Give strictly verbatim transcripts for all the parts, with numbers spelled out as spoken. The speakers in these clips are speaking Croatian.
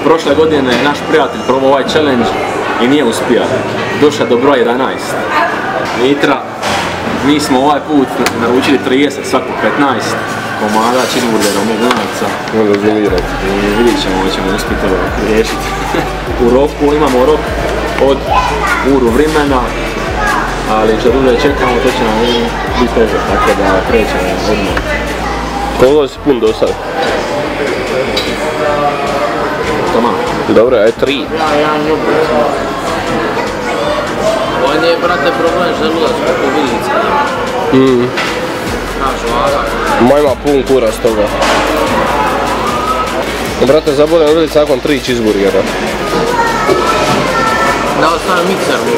Prošle godine je naš prijatelj probao ovaj challenge i nije uspio. Došao do broja jedanaest litra. Mi smo ovaj put naručili trideset, svako petnaest komada cheeseburgera u McDonald'sa. I vidjet ćemo, ćemo uspjeti ovo riješiti. U roku imamo rok od uru vremena, ali što duže čekamo, to će nam biti teže, tako da krećemo odmah. Koliko si pun do sad? Toma. Dobro, aj tri. Ja, ja njubim. On je, brate, problem želudac kako vilica ima. Mm. Znaš, vaga. Ma ima pun kurac toga. Brate, zaboravim vilica nakon tri cheeseburgera. Da ostavim mikser mu.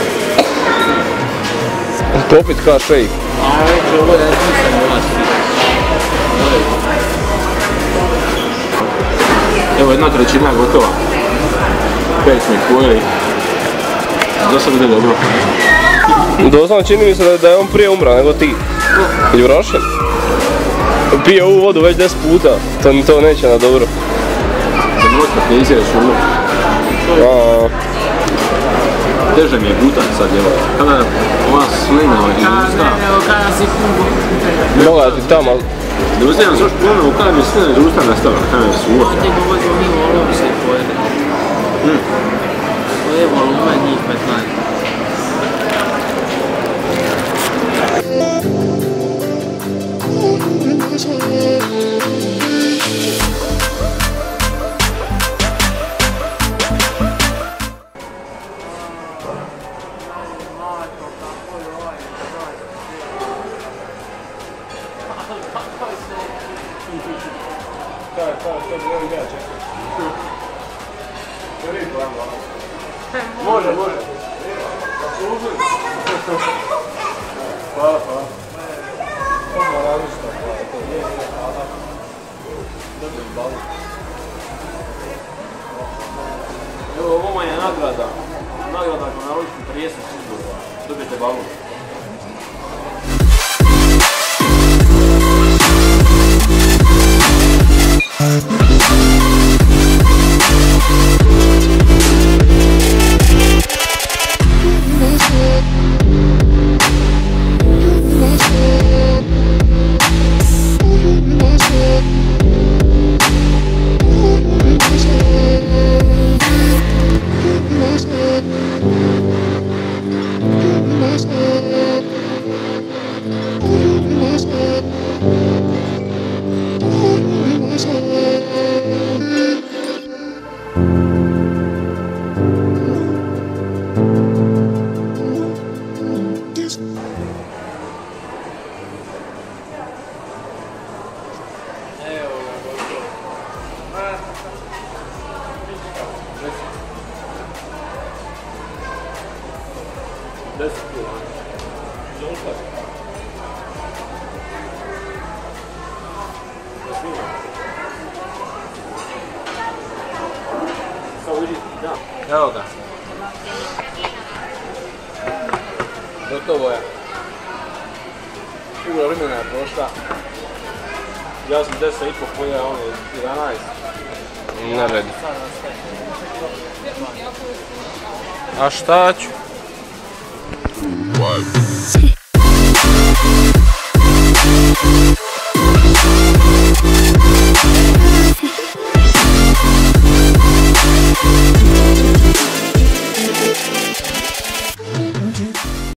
Popit ka šejk. A već ovo je mikser mu lasti. Evo jedna trećina gotova. Pet smo ih pojeli. Do sad ide dobro. Doslovno čini mi se da je on prije umra nego ti. Ili vrašen? Pije ovu vodu već deset puta. To, to neće na dobro. Da mi otak ne izješ u luk. Teže mi je gutan sad, evo. Kada ova slina iz usta. Evo kada si kubo. Moga ti tamo. Da uzimam s još ponovno, kada mi slina iz usta nastavila, kada mi su usta. Ovdje govorimo mi volom se pojede. To je volumen njih petnaest. Može, može. Hvala, hvala. Ovo različita, hvala. Evo, ovo je nagrada. Nagrada ako naručite trideset cheeseburgera. Dobijete balon. Deset kila. Zaustav. Da snima. Samo vidi, da. Evo ga. Gotovo je. Ura vremena je prošla. Ja sam deset i po pojela, on je jedanaest. Ne redi. A šta ću? What?